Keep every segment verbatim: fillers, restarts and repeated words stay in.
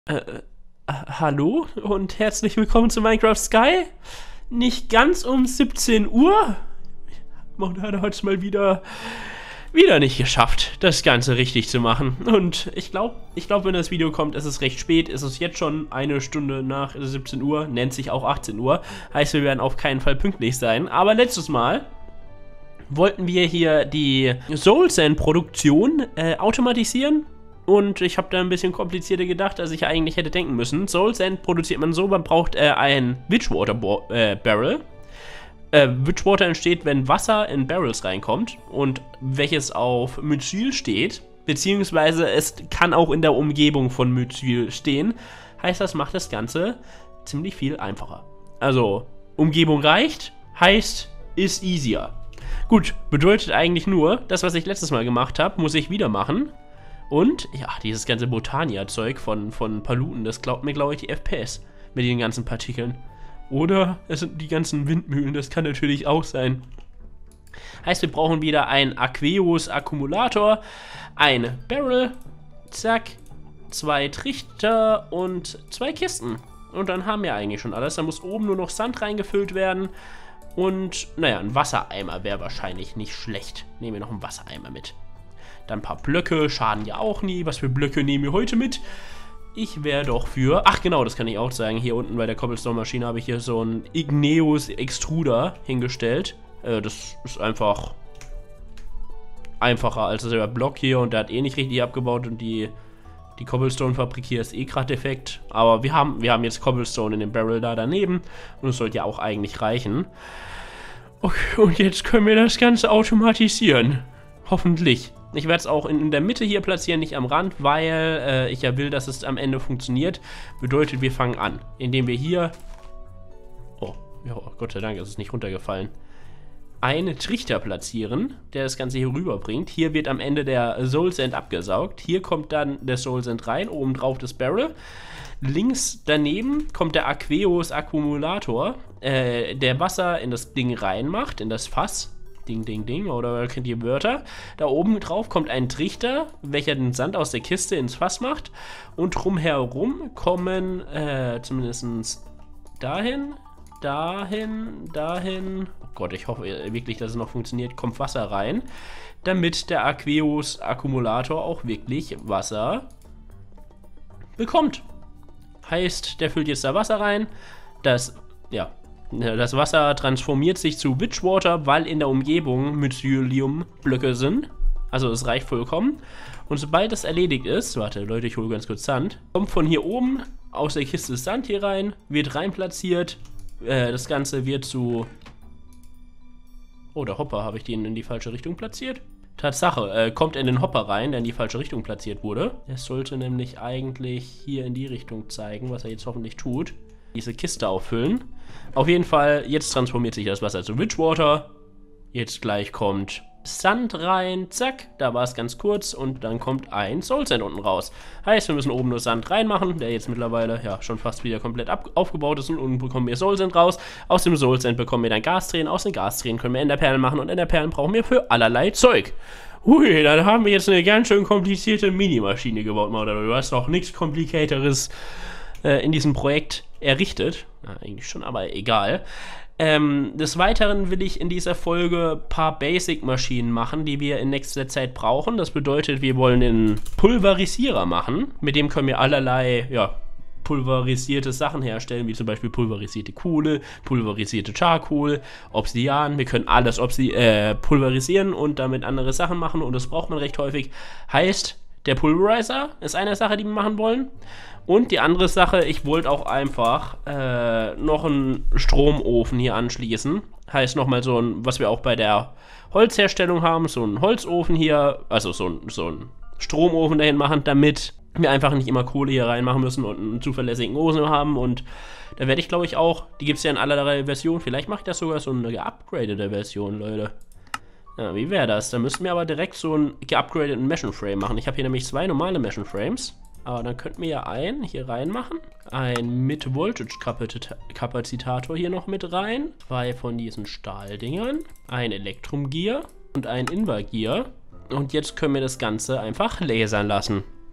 Äh, äh, hallo und herzlich willkommen zu Minecraft Sky. Nicht ganz um siebzehn Uhr. Monade hat es mal wieder, wieder nicht geschafft, das Ganze richtig zu machen. Und ich glaube, ich glaub, wenn das Video kommt, ist es recht spät. Es ist jetzt schon eine Stunde nach siebzehn Uhr, nennt sich auch achtzehn Uhr. Heißt, wir werden auf keinen Fall pünktlich sein. Aber letztes Mal wollten wir hier die Soul Sand Produktion äh, automatisieren. Und ich habe da ein bisschen komplizierter gedacht, als ich eigentlich hätte denken müssen. Soul Sand produziert man so, man braucht äh, ein Witchwater äh, Barrel. Äh, Witchwater entsteht, wenn Wasser in Barrels reinkommt und welches auf Myzel steht, beziehungsweise es kann auch in der Umgebung von Myzel stehen. Heißt, das macht das Ganze ziemlich viel einfacher. Also, Umgebung reicht, heißt, ist easier. Gut, bedeutet eigentlich nur, das, was ich letztes Mal gemacht habe, muss ich wieder machen. Und, ja, dieses ganze Botania-Zeug von, von Paluten, das glaubt mir, glaube ich, die F P S mit den ganzen Partikeln. Oder es sind die ganzen Windmühlen, das kann natürlich auch sein. Heißt, wir brauchen wieder einen Aqueous-Akkumulator, ein Barrel, zack, zwei Trichter und zwei Kisten. Und dann haben wir eigentlich schon alles. Da muss oben nur noch Sand reingefüllt werden. Und, naja, ein Wassereimer wäre wahrscheinlich nicht schlecht. Nehmen wir noch einen Wassereimer mit. Dann ein paar Blöcke, schaden ja auch nie. Was für Blöcke nehmen wir heute mit? Ich wäre doch für... Ach genau, das kann ich auch sagen. Hier unten bei der Cobblestone-Maschine habe ich hier so einen Igneous Extruder hingestellt. Äh, das ist einfach einfacher als der Block hier. Und der hat eh nicht richtig abgebaut. Und die, die Cobblestone-Fabrik hier ist eh gerade defekt. Aber wir haben, wir haben jetzt Cobblestone in dem Barrel da daneben. Und es sollte ja auch eigentlich reichen. Okay, und jetzt können wir das Ganze automatisieren. Hoffentlich. Ich werde es auch in, in der Mitte hier platzieren, nicht am Rand, weil äh, ich ja will, dass es am Ende funktioniert. Bedeutet, wir fangen an, indem wir hier... Oh, ja, Gott sei Dank ist es nicht runtergefallen. Einen Trichter platzieren, der das Ganze hier rüberbringt. Hier wird am Ende der Soul Sand abgesaugt. Hier kommt dann der Soul Sand rein, oben drauf das Barrel. Links daneben kommt der Aqueous Akkumulator, äh, der Wasser in das Ding reinmacht, in das Fass. Ding, ding, ding, oder kennt ihr Wörter? Da oben drauf kommt ein Trichter, welcher den Sand aus der Kiste ins Fass macht. Und drumherum kommen, äh, zumindest dahin, dahin, dahin. Oh Gott, ich hoffe wirklich, dass es noch funktioniert. Kommt Wasser rein, damit der Aqueous Akkumulator auch wirklich Wasser bekommt. Heißt, der füllt jetzt da Wasser rein. Das, ja. Das Wasser transformiert sich zu Witchwater, weil in der Umgebung Mycelium-Blöcke sind. Also es reicht vollkommen. Und sobald das erledigt ist, warte Leute, ich hole ganz kurz Sand, kommt von hier oben aus der Kiste Sand hier rein, wird rein platziert. Äh, das Ganze wird zu... Oh, der Hopper, habe ich den in die falsche Richtung platziert? Tatsache, äh, kommt in den Hopper rein, der in die falsche Richtung platziert wurde. Der sollte nämlich eigentlich hier in die Richtung zeigen, was er jetzt hoffentlich tut. Diese Kiste auffüllen. Auf jeden Fall, jetzt transformiert sich das Wasser zu Witchwater. Jetzt gleich kommt Sand rein, zack, da war es ganz kurz und dann kommt ein Soul Sand unten raus. Heißt, wir müssen oben nur Sand reinmachen, der jetzt mittlerweile ja schon fast wieder komplett aufgebaut ist und unten bekommen wir Soul Sand raus. Aus dem Soul Sand bekommen wir dann Gastränen, aus den Gastränen können wir Enderperlen machen und Enderperlen brauchen wir für allerlei Zeug. Hui, dann haben wir jetzt eine ganz schön komplizierte Minimaschine gebaut, Mauder. Du hast doch nichts Komplikateres äh, in diesem Projekt errichtet. Na, eigentlich schon, aber egal. Ähm, des Weiteren will ich in dieser Folge ein paar Basic-Maschinen machen, die wir in nächster Zeit brauchen. Das bedeutet, wir wollen einen Pulverisierer machen. Mit dem können wir allerlei, ja, pulverisierte Sachen herstellen, wie zum Beispiel pulverisierte Kohle, pulverisierte Charcoal, Obsidian. Wir können alles obsi äh, pulverisieren und damit andere Sachen machen und das braucht man recht häufig. Heißt, der Pulverizer ist eine Sache, die wir machen wollen. Und die andere Sache, ich wollte auch einfach äh, noch einen Stromofen hier anschließen. Heißt nochmal so ein, was wir auch bei der Holzherstellung haben, so einen Holzofen hier, also so ein, so ein Stromofen dahin machen, damit wir einfach nicht immer Kohle hier reinmachen müssen und einen zuverlässigen Ofen haben. Und da werde ich, glaube ich, auch, die gibt es ja in allerlei Versionen, vielleicht mache ich das sogar so eine geupgradete Version, Leute. Ja, wie wäre das? Da müssten wir aber direkt so einen geupgradeten Mesh Frame machen. Ich habe hier nämlich zwei normale Mesh Frames. Aber dann könnten wir ja einen hier reinmachen. Ein Mid-Voltage-Kapazitator hier noch mit rein. Zwei von diesen Stahldingern. Ein Elektrum-Gear und ein Invar-Gear. Und jetzt können wir das Ganze einfach lasern lassen.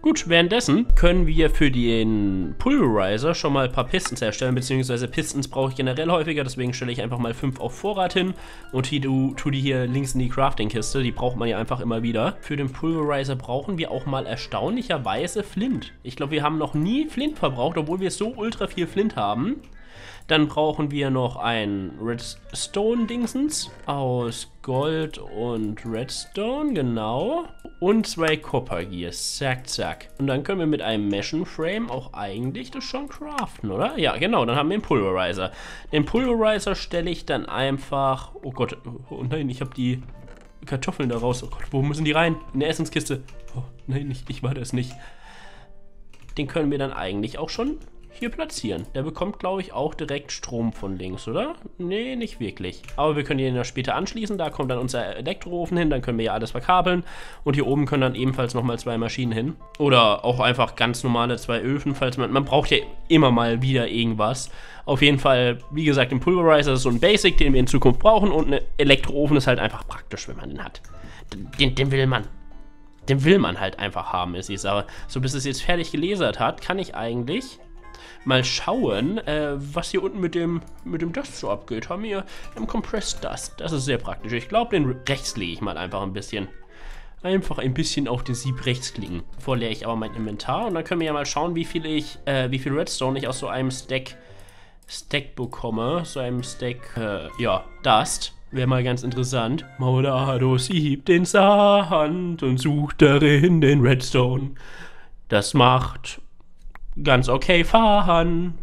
Gut, währenddessen können wir für den Pulverizer schon mal ein paar Pistons herstellen, beziehungsweise Pistons brauche ich generell häufiger, deswegen stelle ich einfach mal fünf auf Vorrat hin und die, tu, tu die hier links in die Crafting-Kiste, die braucht man ja einfach immer wieder. Für den Pulverizer brauchen wir auch mal erstaunlicherweise Flint. Ich glaube, wir haben noch nie Flint verbraucht, obwohl wir so ultra viel Flint haben. Dann brauchen wir noch ein Redstone-Dingsens aus Gold und Redstone, genau. Und zwei Copper Gears, zack, zack. Und dann können wir mit einem Measure Frame auch eigentlich das schon craften, oder? Ja, genau, dann haben wir den Pulverizer. Den Pulverizer stelle ich dann einfach... Oh Gott, oh nein, ich habe die Kartoffeln da raus. Oh Gott, wo müssen die rein? In der Essenskiste. Oh nein, ich, ich war das nicht. Den können wir dann eigentlich auch schon... hier platzieren. Der bekommt, glaube ich, auch direkt Strom von links, oder? Nee, nicht wirklich. Aber wir können den ja später anschließen. Da kommt dann unser Elektroofen hin. Dann können wir ja alles verkabeln. Und hier oben können dann ebenfalls nochmal zwei Maschinen hin. Oder auch einfach ganz normale zwei Öfen, falls man... Man braucht ja immer mal wieder irgendwas. Auf jeden Fall, wie gesagt, ein Pulverizer ist so ein Basic, den wir in Zukunft brauchen. Und ein Elektroofen ist halt einfach praktisch, wenn man den hat. Den, den will man. Den will man halt einfach haben, ist die Sache. So, bis es jetzt fertig gelasert hat, kann ich eigentlich... mal schauen, äh, was hier unten mit dem, mit dem Dust so abgeht. Haben wir im Compressed Dust. Das ist sehr praktisch. Ich glaube, den rechts lege ich mal einfach ein bisschen. Einfach ein bisschen auf den Sieb rechts klicken. Vorleere ich aber mein Inventar und dann können wir ja mal schauen, wie viel ich, äh, wie viel Redstone ich aus so einem Stack, Stack bekomme. So einem Stack, äh, ja, Dust. Wäre mal ganz interessant. Maulado siebt den Sand und sucht darin den Redstone. Das macht... ganz okay fahren.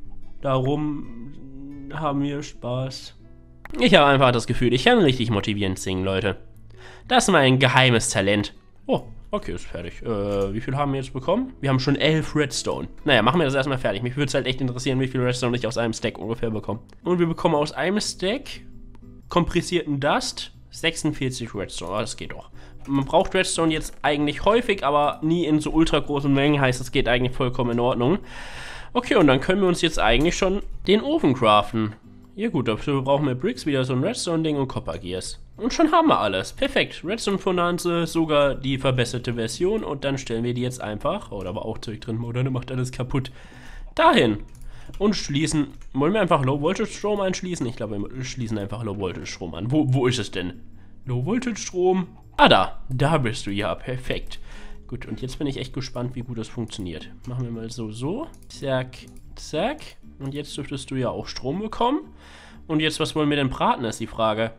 Darum haben wir Spaß. Ich habe einfach das Gefühl, ich kann richtig motivierend singen, Leute. Das ist mein geheimes Talent. Oh, okay, ist fertig. Äh, wie viel haben wir jetzt bekommen? Wir haben schon elf Redstone. Naja, machen wir das erstmal fertig. Mich würde es halt echt interessieren, wie viel Redstone ich aus einem Stack ungefähr bekomme. Und wir bekommen aus einem Stack kompressierten Dust sechsundvierzig Redstone. Oh, das geht doch. Man braucht Redstone jetzt eigentlich häufig, aber nie in so ultra großen Mengen, heißt es geht eigentlich vollkommen in Ordnung. Okay, und dann können wir uns jetzt eigentlich schon den Ofen craften. Ja gut, dafür brauchen wir Bricks, wieder so ein Redstone-Ding und Copper Gears. Und schon haben wir alles. Perfekt. Redstone-Fonanze, sogar die verbesserte Version und dann stellen wir die jetzt einfach, oh, da war auch Zeug drin, Moderne macht alles kaputt, dahin. Und schließen, wollen wir einfach Low-Voltage-Strom anschließen? Ich glaube, wir schließen einfach Low-Voltage-Strom an. Wo, wo ist es denn? Low-Voltage-Strom? Ah, da. Da bist du. Ja, perfekt. Gut, und jetzt bin ich echt gespannt, wie gut das funktioniert. Machen wir mal so, so. Zack, zack. Und jetzt dürftest du ja auch Strom bekommen. Und jetzt, was wollen wir denn braten, ist die Frage.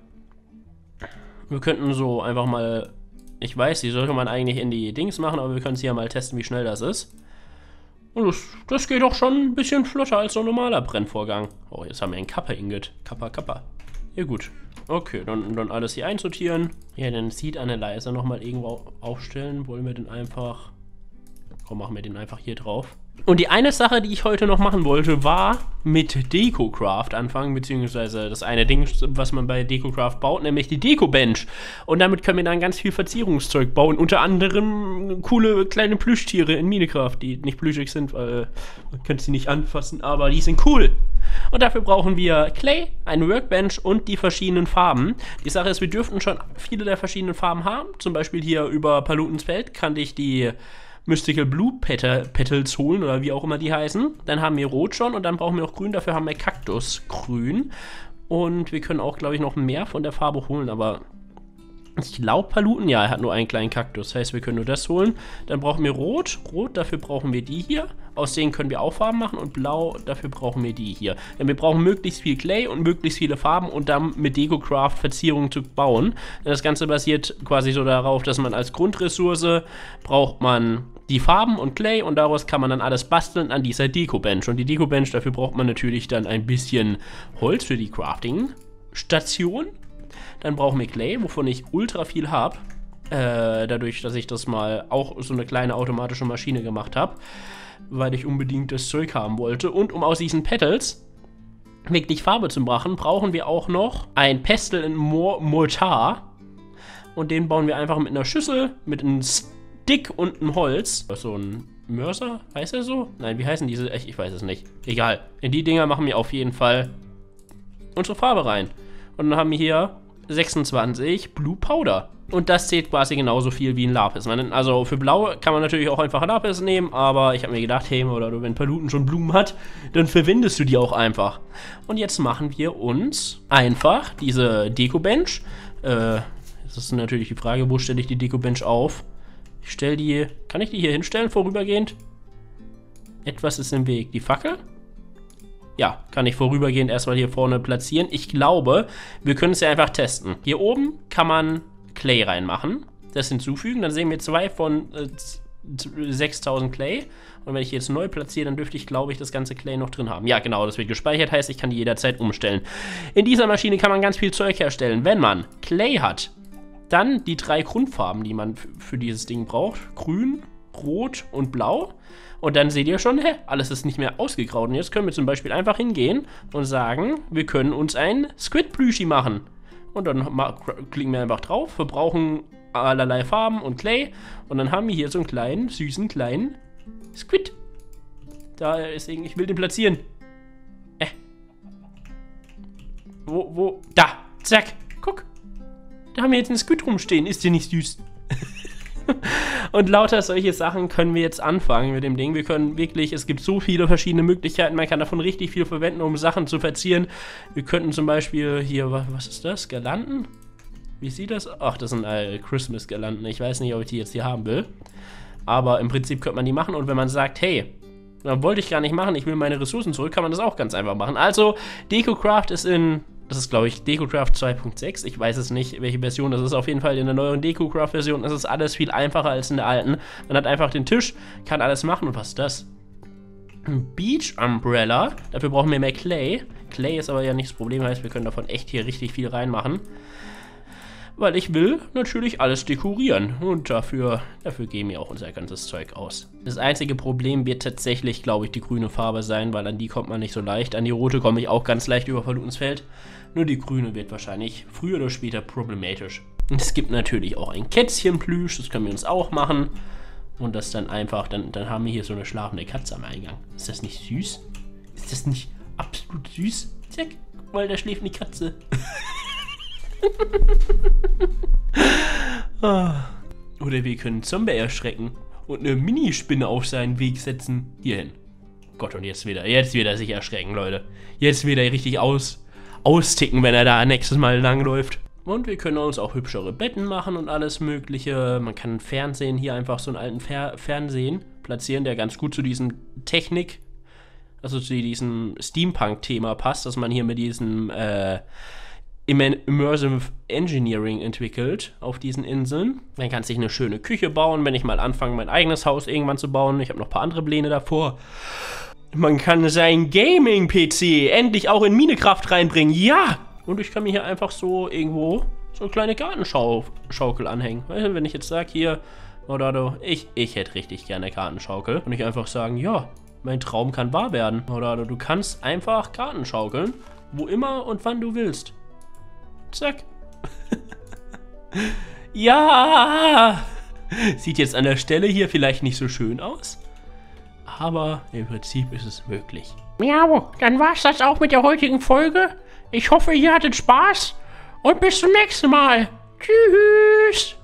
Wir könnten so einfach mal... Ich weiß, die sollte man eigentlich in die Dings machen, aber wir können es hier mal testen, wie schnell das ist. Und das, das geht auch schon ein bisschen flotter als so ein normaler Brennvorgang. Oh, jetzt haben wir ein Kappa-Ingot. Kappa, Kappa. Ja, gut. Okay, dann, dann alles hier einsortieren. Ja, den Seed Analyzer nochmal irgendwo aufstellen. Wollen wir den einfach... Komm, machen wir den einfach hier drauf. Und die eine Sache, die ich heute noch machen wollte, war mit DecoCraft anfangen, beziehungsweise das eine Ding, was man bei DecoCraft baut, nämlich die Deko-Bench. Und damit können wir dann ganz viel Verzierungszeug bauen, unter anderem coole kleine Plüschtiere in Minecraft, die nicht plüschig sind, weil man könnte sie nicht anfassen, aber die sind cool. Und dafür brauchen wir Clay, eine Workbench und die verschiedenen Farben. Die Sache ist, wir dürften schon viele der verschiedenen Farben haben. Zum Beispiel hier über Palutens Feld kannte ich die Mystical Blue Petal, Petals holen oder wie auch immer die heißen. Dann haben wir Rot schon und dann brauchen wir auch Grün. Dafür haben wir Kaktusgrün. Und wir können auch, glaube ich, noch mehr von der Farbe holen, aber ich glaube Paluten, ja, er hat nur einen kleinen Kaktus. Das heißt, wir können nur das holen. Dann brauchen wir Rot. Rot, dafür brauchen wir die hier. Aus denen können wir auch Farben machen. Und Blau, dafür brauchen wir die hier. Denn wir brauchen möglichst viel Clay und möglichst viele Farben und dann mit DecoCraft Verzierungen zu bauen. Das Ganze basiert quasi so darauf, dass man als Grundressource braucht man die Farben und Clay und daraus kann man dann alles basteln an dieser Deko-Bench. Und die Deko-Bench, dafür braucht man natürlich dann ein bisschen Holz für die Crafting-Station. Dann brauchen wir Clay, wovon ich ultra viel habe. Äh, dadurch, dass ich das mal auch so eine kleine automatische Maschine gemacht habe. Weil ich unbedingt das Zeug haben wollte. Und um aus diesen Petals wirklich Farbe zu machen, brauchen wir auch noch ein Pestle in Mor Mortar. Und den bauen wir einfach mit einer Schüssel, mit einem Stick und einem Holz. So ein Mörser, heißt er so? Nein, wie heißen diese? Ich, ich weiß es nicht. Egal. In die Dinger machen wir auf jeden Fall unsere Farbe rein. Und dann haben wir hier sechsundzwanzig Blue Powder. Und das zählt quasi genauso viel wie ein Lapis. Also für Blau kann man natürlich auch einfach ein Lapis nehmen, aber ich habe mir gedacht, hey, oder wenn Paluten schon Blumen hat, dann verwendest du die auch einfach. Und jetzt machen wir uns einfach diese Deko-Bench. Äh, das ist natürlich die Frage, wo stelle ich die Deko-Bench auf? Ich stelle die, kann ich die hier hinstellen, vorübergehend? Etwas ist im Weg. Die Fackel? Ja, kann ich vorübergehend erstmal hier vorne platzieren. Ich glaube, wir können es ja einfach testen. Hier oben kann man Clay reinmachen, das hinzufügen, dann sehen wir zwei von äh, sechstausend Clay und wenn ich jetzt neu platziere, dann dürfte ich, glaube ich, das ganze Clay noch drin haben. Ja, genau, das wird gespeichert, heißt, ich kann die jederzeit umstellen. In dieser Maschine kann man ganz viel Zeug herstellen. Wenn man Clay hat, dann die drei Grundfarben, die man für dieses Ding braucht, grün, rot und blau. Und dann seht ihr schon, hä, alles ist nicht mehr ausgegraut. Und jetzt können wir zum Beispiel einfach hingehen und sagen, wir können uns ein Squid-Plüschi machen. Und dann klicken wir einfach drauf, verbrauchen allerlei Farben und Clay. Und dann haben wir hier so einen kleinen, süßen, kleinen Squid. Da ist irgendwie, ich will den platzieren. Äh. Wo, wo? Da, zack, guck. Da haben wir jetzt einen Squid rumstehen. Ist der nicht süß? Und lauter solche Sachen können wir jetzt anfangen mit dem Ding. Wir können wirklich, es gibt so viele verschiedene Möglichkeiten, man kann davon richtig viel verwenden, um Sachen zu verzieren. Wir könnten zum Beispiel hier, was ist das? Girlanden? Wie sieht das? Ach, das sind äh, Christmas-Girlanden. Ich weiß nicht, ob ich die jetzt hier haben will. Aber im Prinzip könnte man die machen und wenn man sagt, hey, dann wollte ich gar nicht machen, ich will meine Ressourcen zurück, kann man das auch ganz einfach machen. Also, DecoCraft ist in... Das ist, glaube ich, DecoCraft zwei Punkt sechs. Ich weiß es nicht, welche Version das ist. Auf jeden Fall in der neueren DecoCraft-Version ist es alles viel einfacher als in der alten. Man hat einfach den Tisch, kann alles machen. Und was ist das? Ein Beach Umbrella. Dafür brauchen wir mehr Clay. Clay ist aber ja nicht das Problem, heißt, wir können davon echt hier richtig viel reinmachen. Weil ich will natürlich alles dekorieren. Und dafür, dafür geben wir auch unser ganzes Zeug aus. Das einzige Problem wird tatsächlich, glaube ich, die grüne Farbe sein, weil an die kommt man nicht so leicht. An die rote komme ich auch ganz leicht über Palutensfeld. Nur die grüne wird wahrscheinlich früher oder später problematisch. Und es gibt natürlich auch ein Kätzchenplüsch, das können wir uns auch machen. Und das dann einfach, dann, dann haben wir hier so eine schlafende Katze am Eingang. Ist das nicht süß? Ist das nicht absolut süß? Zack, guck mal, da schläft eine Katze. Oder wir können Zombie erschrecken und eine Minispinne auf seinen Weg setzen. Hierhin. Gott, und jetzt wieder, jetzt wieder sich erschrecken, Leute. Jetzt wieder richtig aus, austicken, wenn er da nächstes Mal langläuft. Und wir können uns auch hübschere Betten machen und alles mögliche. Man kann Fernsehen, hier einfach so einen alten Fer Fernsehen platzieren, der ganz gut zu diesem Technik, also zu diesem Steampunk-Thema passt, dass man hier mit diesem, äh, Immersive Engineering entwickelt auf diesen Inseln. Man kann sich eine schöne Küche bauen, wenn ich mal anfange, mein eigenes Haus irgendwann zu bauen. Ich habe noch ein paar andere Pläne davor. Man kann sein Gaming-P C endlich auch in Minecraft reinbringen. Ja! Und ich kann mir hier einfach so irgendwo so eine kleine Gartenschaukel anhängen. Weißt du, wenn ich jetzt sage, hier, oder ich, ich hätte richtig gerne eine Gartenschaukel. Und ich einfach sagen, ja, mein Traum kann wahr werden. Oder du kannst einfach Gartenschaukeln, wo immer und wann du willst. Zack. Ja! Sieht jetzt an der Stelle hier vielleicht nicht so schön aus, aber im Prinzip ist es möglich. Miau, dann war's das auch mit der heutigen Folge. Ich hoffe, ihr hattet Spaß und bis zum nächsten Mal. Tschüss!